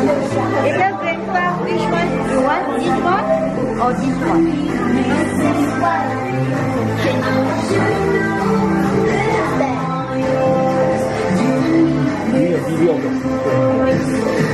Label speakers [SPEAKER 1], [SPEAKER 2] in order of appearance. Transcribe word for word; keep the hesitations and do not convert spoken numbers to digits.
[SPEAKER 1] Later, grandpa, which one you want? This one or this one? This one. Change.
[SPEAKER 2] 你有第六个，对。